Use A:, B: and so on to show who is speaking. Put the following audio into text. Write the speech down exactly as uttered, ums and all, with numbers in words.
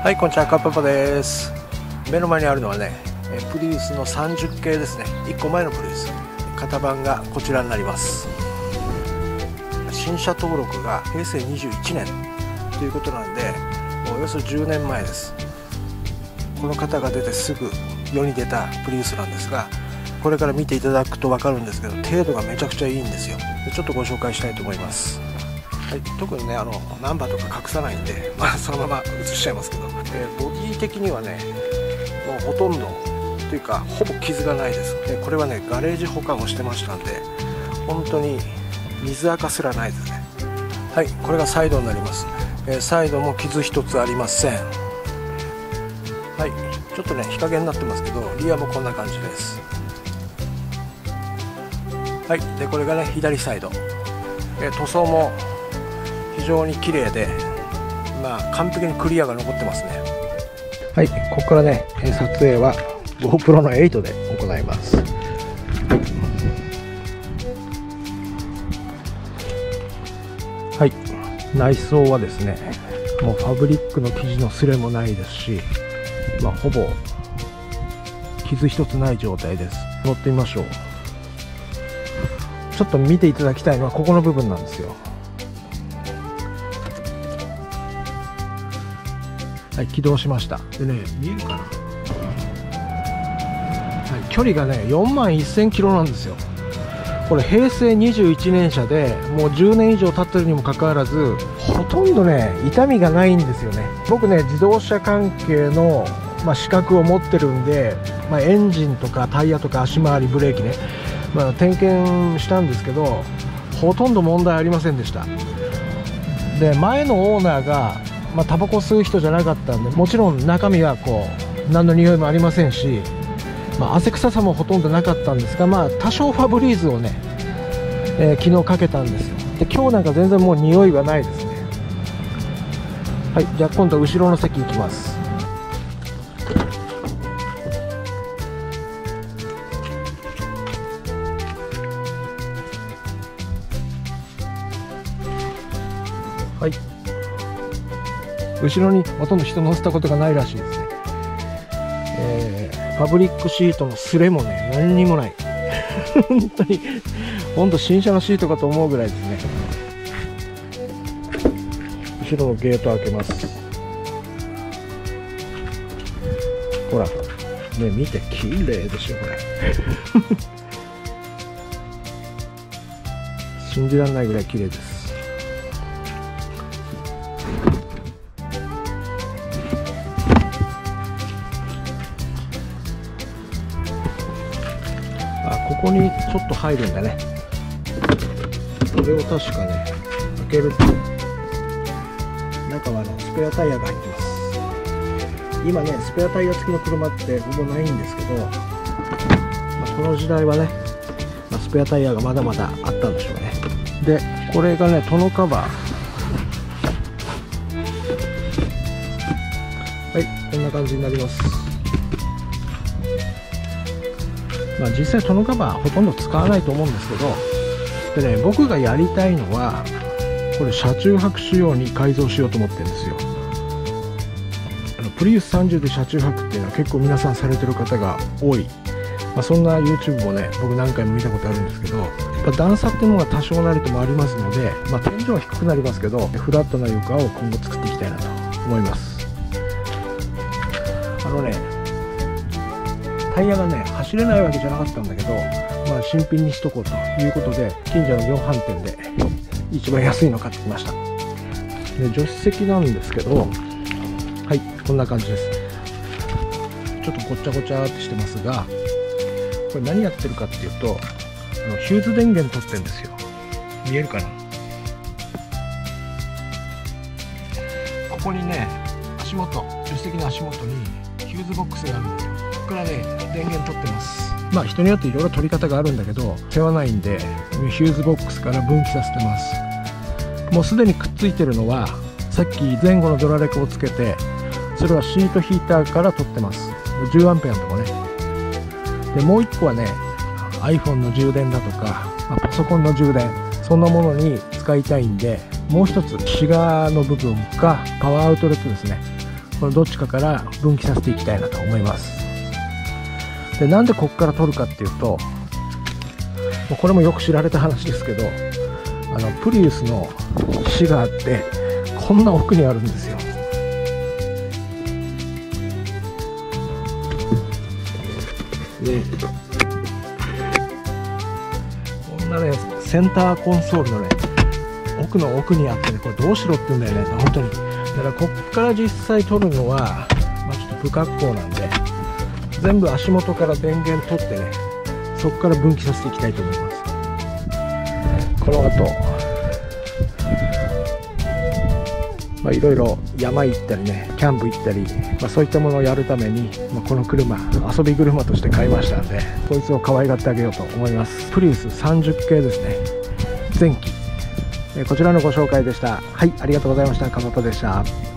A: はい、こんにちは、カッパパです。目の前にあるのはね、プリウスのさんじゅっ系ですね。いっこまえのプリウス。型番がこちらになります。新車登録がへいせいにじゅういちねんということなんで、もうおよそじゅうねんまえです。この型が出てすぐ世に出たプリウスなんですが、これから見ていただくと分かるんですけど、程度がめちゃくちゃいいんですよ。でちょっとご紹介したいと思います。はい、特にね、あのナンバーとか隠さないんで、まあ、そのまま映しちゃいますけど、えー、ボディ的にはね、もうほとんどというかほぼ傷がないです。でこれはね、ガレージ保管をしてましたんで、本当に水垢すらないですね。はい、これがサイドになります。えー、サイドも傷一つありません。はい、ちょっとね日陰になってますけど、リアもこんな感じです。はい、でこれがね左サイド、えー、塗装も非常に綺麗で、まあ、完璧にクリアが残ってますね。はい、ここからね撮影は GoPro のエイトで行います。はい、内装はですね、もうファブリックの生地のすれもないですし、まあ、ほぼ傷一つない状態です。乗ってみましょう。ちょっと見ていただきたいのはここの部分なんですよ。はい、起動しました。でね、見えるかな、はい、距離がねよんまんせんキロなんですよ。これへいせいにじゅういちねん車でもうじゅうねん以上経ってるにもかかわらず、ほとんどね痛みがないんですよね。僕ね自動車関係の、まあ、資格を持ってるんで、まあ、エンジンとかタイヤとか足回りブレーキね、まあ、点検したんですけど、ほとんど問題ありませんでした。で前のオーナーがまあ、タバコ吸う人じゃなかったんで、もちろん中身はこう何の匂いもありませんし、まあ、汗臭さもほとんどなかったんですが、まあ、多少ファブリーズをね、えー、昨日かけたんですよ。で今日なんか全然もう匂いがないですね。はい、じゃあ今度後ろの席行きます。はい、後ろにほとんど人乗せたことがないらしいですね。えー、ファブリックシートのすれもね何にもない本当に本当新車のシートかと思うぐらいですね。後ろのゲート開けます。ほらね、見て綺麗でしょこれ信じられないぐらい綺麗です。ここにちょっと入るんだね。これを確かね開けると中はあのスペアタイヤが入ってます。今ねスペアタイヤ付きの車ってほぼないんですけど、まあ、この時代はね、まあ、スペアタイヤがまだまだあったんでしょうね。でこれがねトノカバー。はい、こんな感じになります。まあ実際トノカバーほとんど使わないと思うんですけど、でね僕がやりたいのはこれ車中泊仕様に改造しようと思ってるんですよ。あのプリウスさんじゅうで車中泊っていうのは結構皆さんされてる方が多い、まあ、そんな YouTube もね僕何回も見たことあるんですけど、やっぱ段差っていうのが多少なりともありますので、まあ、天井は低くなりますけどフラットな床を今後作っていきたいなと思います。あのねタイヤがね走れないわけじゃなかったんだけど、まあ、新品にしとこうということで近所の量販店で一番安いの買ってきました。で助手席なんですけど、はい、こんな感じです。ちょっとごちゃごちゃってしてますが、これ何やってるかっていうと、あのヒューズ電源取ってるんですよ。見えるかな。ここにね足元、助手席の足元にヒューズボックスがあるんですよ。ここからね電源取ってます。まあ人によっていろいろ取り方があるんだけど世話ないんで、ヒューズボックスから分岐させてます。もうすでにくっついてるのはさっき前後のドラレコをつけて、それはシートヒーターから取ってます。じゅうアンペアのとこね。でもういっこはね iPhone の充電だとか、まあ、パソコンの充電、そんなものに使いたいんで、もう一つシガーの部分かパワーアウトレットですね、 このどっちかから分岐させていきたいなと思います。でなんでここから取るかっていうと、もうこれもよく知られた話ですけど、あのプリウスの市があってこんな奥にあるんですよ。でこんなねセンターコンソールのね奥の奥にあってね、これどうしろって言うんだよね本当に。だからこっから実際取るのは、まあ、ちょっと不格好なんで、全部足元から電源取ってね、そこから分岐させていきたいと思います。この後、まあ、いろいろ山行ったりね、キャンプ行ったり、まあ、そういったものをやるために、まあ、この車遊び車として買いましたんで、こいつを可愛がってあげようと思います。プリウスさんじゅっ系ですね、前期。こちらのご紹介でした。はい、ありがとうございました。かもとでした。